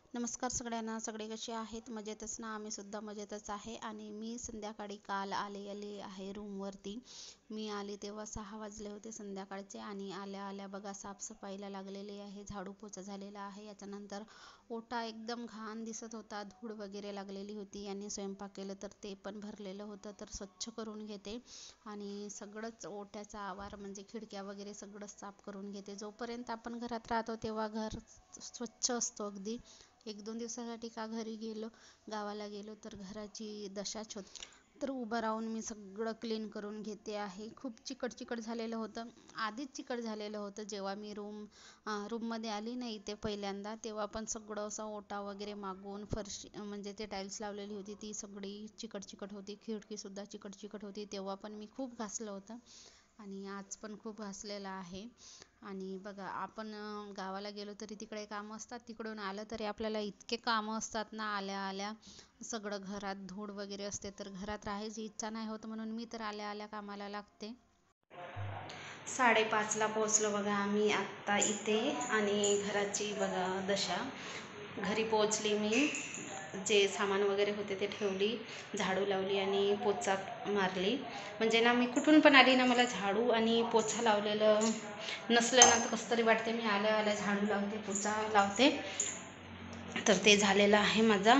नमस्कार सगळ्यांना. सगळे कसे आहेत? मजेतच ना? आम्ही सुद्धा मजेतच आहे. आणि मी संध्याकाळी काल आले आहे रूमवरती. मी आले तेव्हा 6 वाजले होते संध्याकाळचे. आणि आल्या आल्या बघा साफसफाईला लागलेली आहे, झाडू पोछा झालेला आहे. याच्यानंतर ओटा एकदम घाण दिसत होता, धूळ वगैरे लागलेली होती. यांनी स्वयंपाक केलं तर ते पण भरलेलं होतं, तर स्वच्छ करून घेते. आणि सगळंच ओट्याचा आवार म्हणजे खिडक्या वगैरे सगळंच साफ करून घेते. जोपर्यंत आपण घरात राहतो तेव्हा घर स्वच्छ असतो अगदी. 1-2 दिवसासाठी का घरी गेलो, गावाला गेलो तर घराची दशाच होते. तर उभं राहून मी सगळं क्लीन करून घेते आहे. खूप चिकट चिकट झालेलं होतं, आधीच चिकट झालेलं होतं. जेव्हा मी रूममध्ये आली नाही ते पहिल्यांदा, तेव्हा पण सगळं असं ओटा वगैरे मागून फरशी म्हणजे ते टाईल्स लावलेली होती ती सगळी चिकट चिकट होती. खिडकीसुद्धा चिकट चिकट होती. तेव्हा पण मी खूप घासलं होतं आणि आज पण खूप घासलेलं आहे. आणि बघा आपण गावाला गेलो तरी तिकडे कामं असतात, तिकडून आलं तरी आपल्याला इतके कामं असतात ना. आल्या आल्या सगळं घरात धूळ वगैरे असते, तर घरात राहायची इच्छा नाही होत, म्हणून मी तर आल्या आल्या कामाला लागते. 5:30ला पोहोचलो बघा आम्ही आत्ता इथे. आणि घराची बघा दशा. घरी पोहोचली मी, जे सामान वगैरे होते ते ठेवली, झाडू लावली आणि पोचा मारली. म्हणजे ना मी कुठून पण आली ना, मला झाडू आणि पोछा लावलेलं नसलं ना तर कसं तरी वाटते. मी आल्या आल्या झाडू लावते, पोचा लावते, तर ते झालेलं आहे माझा.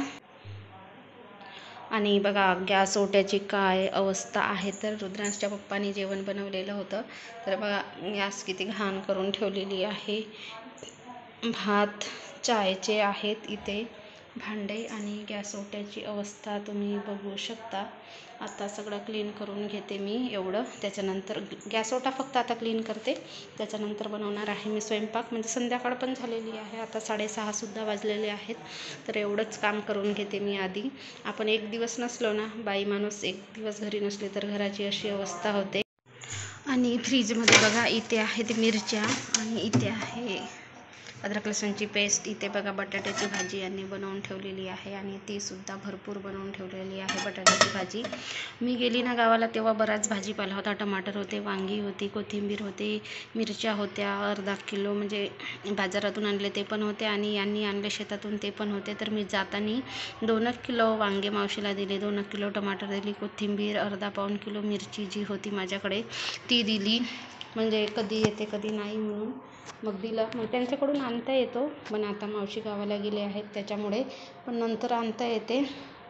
आणि बघा गॅस ओट्याची काय अवस्था आहे. तर रुद्रांशच्या पप्पांनी जेवण बनवलेलं होतं, तर बघा गॅस किती घाण करून ठेवलेली आहे. भात चायचे आहेत इथे भांडे, आणि गॅस ओट्याची अवस्था तुम्ही बघू शकता. आता सगळं क्लीन करून घेते मी एवढं. त्याच्यानंतर गॅस ओटा फक्त आता क्लीन करते, त्याच्यानंतर बनवणार आहे मी स्वयंपाक. म्हणजे संध्याकाळ पण झालेली आहे, आता 6:30सुद्धा वाजलेले आहेत. तर एवढंच काम करून घेते मी आधी. आपण एक दिवस नसलो ना, बाई माणूस एक दिवस घरी नसले तर घराची अशी अवस्था होते. आणि फ्रीजमध्ये बघा इथे आहेत मिरच्या, आणि इथे आहे अद्रक लसूणची पेस्ट. इथे बघा बटाट्याची भाजी यांनी बनवून ठेवलेली आहे, आणि ती सुद्धा भरपूर बनवून ठेवलेली आहे बटाट्याची भाजी. मी गेली ना गावाला तेव्हा बराच भाजीपाला होता. टमाटर होते, वांगी होती, कोथिंबीर होते, मिरच्या होत्या. अर्धा किलो म्हणजे बाजारातून आणले ते पण होते, आणि यांनी आणले शेतातून ते पण होते. तर मी जाताना 2 किलो वांगे मावशीला दिले, 2 किलो टमाटर दिली, कोथिंबीर अर्धा-पाऊण किलो, मिरची जी होती माझ्याकडे ती दिली. म्हणजे कधी येते कधी नाही म्हणून मग दिलं. मग त्यांच्याकडून आणता येतो, पण आता मावशी गावाला गेले आहेत त्याच्यामुळे, पण नंतर आणता येते.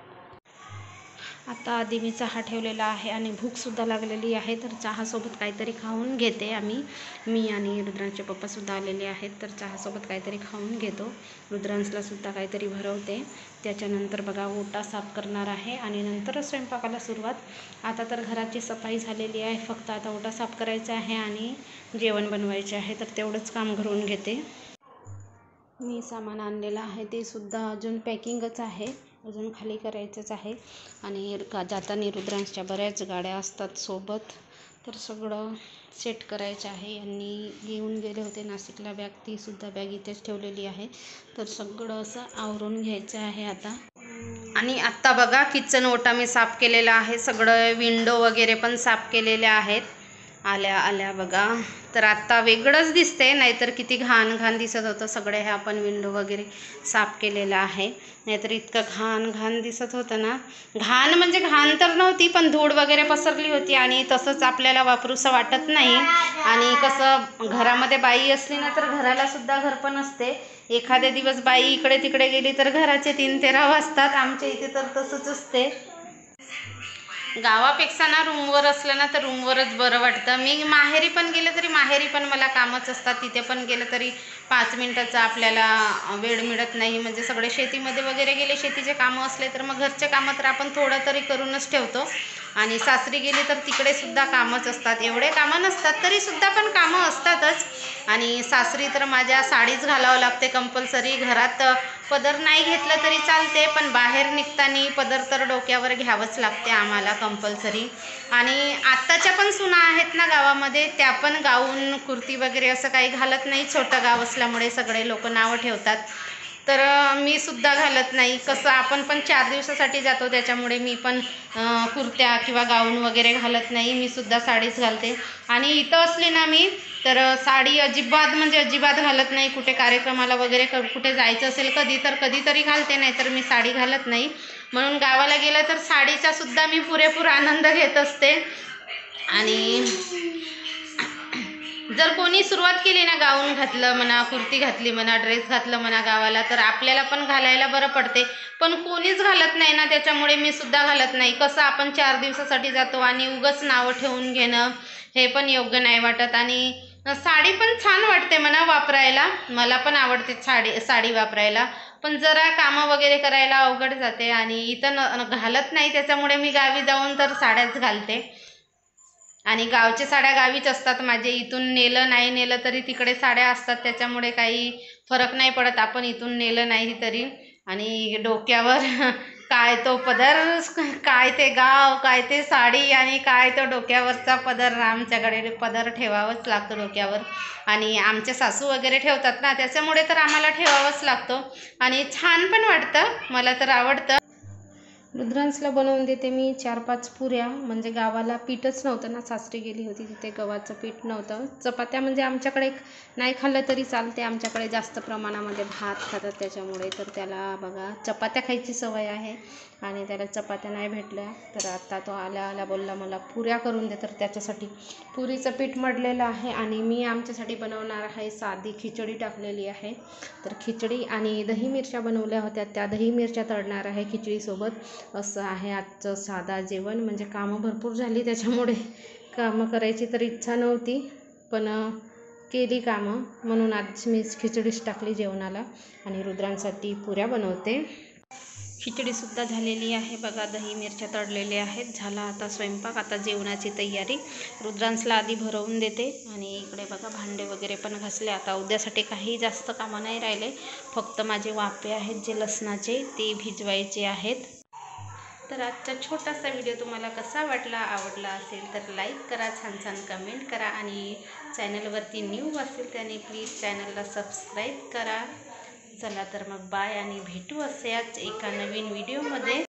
आता आधी मी चहा ठेवलेला आहे, आणि भूकसुद्धा लागलेली आहे, तर चहासोबत काहीतरी खाऊन घेते मी आणि रुद्रांचे पप्पासुद्धा आलेले आहेत, तर चहासोबत काहीतरी खाऊन घेतो. रुद्रांसलासुद्धा काहीतरी भरवते. त्याच्यानंतर बघा ओटा साफ करणार आहे, आणि नंतरच स्वयंपाकाला सुरुवात. आता तर घराची सफाई झालेली आहे, फक्त आता ओटा साफ करायचा आहे आणि जेवण बनवायचे आहे, तर तेवढंच काम करून घेते. मी सामान आणलेलं आहे ते सुद्धा अजून पॅकिंगच आहे, अजून खाली करायचंच आहे. आणि जाताना रुद्रांशच्या बऱ्याच गाड्या असतात सोबत, तर सगळं सेट करायचं आहे. यांनी घेऊन गेले होते नाशिकला बॅग, ती सुद्धा बॅग इथेच ठेवलेली आहे, तर सगळं असं आवरून घ्यायचं आहे आता. आणि आत्ता बघा किचन ओटा मी साफ केलेला आहे, सगळं विंडो वगैरे पण साफ केलेल्या आहेत आल्या आल्या बघा. तर आत्ता वेगळंच दिसते, नाहीतर किती घाण घाण दिसत होतं. सगळे हे आपण विंडो वगैरे साफ केलेलं आहे, नाहीतर इतकं घाण घाण दिसत होतं ना. घाण म्हणजे घाण तर नव्हती, पण धूळ वगैरे पसरली होती, आणि तसंच आपल्याला वापरूसं वाटत नाही. आणि कसं घरामध्ये बाई असली ना तर घराला सुद्धा घर पण असते. एखाद्या दिवस बाई इकडे तिकडे गेली तर घराचे 3-13 वाजतात. आमच्या इथे तर तसंच असते. गावापेक्षा ना रूमवर असलं ना तर रूमवरच बरं वाटतं. मी माहेरी पण गेले तरी माहेरी पण मला कामच असतात, तिथे पण गेलं तरी 5 मिनिटाचा आपल्याला वेळ मिळत नाही. म्हणजे सगळे शेतीमध्ये वगैरे गेले, शेतीचे कामं असले तर मग घरचे कामं तर आपण थोडं तरी करूनच ठेवतो. आणि सासरी गेली तर तिकडे सुद्धा कामच असतात, एवढे कामं नसतात तरी सुद्धा पण कामं असतातच. आणि सासरी तर माझ्या साडीच घालावं लागते कंपल्सरी. घरात पदर नाही घेतलं तरी चालते, पण बाहेर निघताना पदर तर डोक्यावर घ्यावंच लागते आम्हाला कंपल्सरी. आणि आत्ताच्या पण सुना आहेत ना गावामध्ये, त्या पण गाऊन कुर्ती वगैरे असं काही घालत नाही. छोटं गाव असल्यामुळे सगळे लोक नावं ठेवतात, तर मी सुद्धा घालत नाही. कसं आपण पण 4 दिवसासाठी जातो, त्याच्यामुळे मी पण कुर्त्या किंवा गाऊन वगैरे घालत नाही, मी सुद्धा साडीच घालते. आणि इथं असली ना मी तर साडी अजिबात म्हणजे अजिबात घालत नाही. कुठे कार्यक्रमाला वगैरे कुठे जायचं असेल कधी कधीतरी घालते, नाही तर मी साडी घालत नाही. म्हणून गावाला गेलं तर साडीचा सुद्धा मी पुरेपूर आनंद घेत असते. आणि जर कोणी सुरुवात केली ना, गाऊन घातलं म्हणा, कुर्ती घातली म्हणा, ड्रेस घातलं म्हणा गावाला, तर आपल्याला पण घालायला बरं पडते. पण कोणीच घालत नाही ना, त्याच्यामुळे मी सुद्धा घालत नाही. कसं आपण 4 दिवसासाठी जातो आणि उगाच नावं ठेवून घेणं हे पण योग्य नाही वाटत. आणि साडी पण छान वाटते म्हणा वापरायला, मला पण आवडते साडी वापरायला. पण जरा कामं वगैरे करायला अवघड जाते आणि इथं घालत नाही. त्याच्यामुळे मी गावी जाऊन तर साड्याच घालते. आणि गावच्या साड्या गावीच असतात माझे. इथून नेलं नाही नेलं तरी तिकडे साड्या असतात, त्याच्यामुळे काही फरक नाही पडत आपण इथून नेलं नाही तरी. आणि डोक्यावर काय तो पदर, काय ते गाव, काय ते साडी आणि काय तो डोक्यावरचा पदर. आमच्याकडे पदर ठेवावाच लागतो डोक्यावर. आणि आमचे सासू वगैरे ठेवतात ना, त्याच्यामुळे तर आम्हाला ठेवावाच लागतो. आणि छान पण वाटतं, मला तर आवडतं. रुद्रांसला बनवून देते मी 4-5 पुऱ्या. म्हणजे गावाला पीठच नव्हतं ना, सासरी गेली होती तिथे गव्हाचं पीठ नव्हतं. चपात्या म्हणजे आमच्याकडे नाही खाल्लं तरी चालते, आमच्याकडे जास्त प्रमाणामध्ये भात खातात त्याच्यामुळे. तर त्याला बघा चपात्या खायची सवय आहे आणि त्याला चपात्या नाही भेटल्या, तर आता तो आल्या बोलला मला पुऱ्या करून दे. तर त्याच्यासाठी पुरीचं पीठ मळलेलं आहे आणि मी आमच्यासाठी बनवणार आहे साधी खिचडी टाकलेली आहे. तर खिचडी आणि दही मिरच्या बनवल्या होत्या, त्या दही मिरच्या तळणार आहे खिचडीसोबत. असं आहे आजचं साधा जेवण. म्हणजे कामं भरपूर झाली, त्याच्यामुळे कामं करायची तर इच्छा नव्हती, पण केली कामं, म्हणून आज मी खिचडीच टाकली जेवणाला. आणि रुद्रांसाठी पुऱ्या बनवते. खिचडीसुद्धा झालेली आहे बघा, दही मिरच्या तळलेल्या आहेत. झाला आता स्वयंपाक, आता जेवणाची तयारी. रुद्रांसला आधी भरवून देते आणि इकडे बघा भांडे वगैरे पण घासले. आता उद्यासाठी काही जास्त कामं नाही राहिले, फक्त माझे वाफे आहेत जे लसणाचे ते भिजवायचे आहेत. तर आजचा छोटासा व्हिडिओ तुम्हाला कसा वाटला, आवडला असेल तर लाईक करा, छान कमेंट करा. आणि चॅनलवरती न्यू असेल त्याने प्लीज चॅनलला सबस्क्राईब करा. चला तर मग बाय आणि भेटू असेच एका नवीन व्हिडिओमध्ये.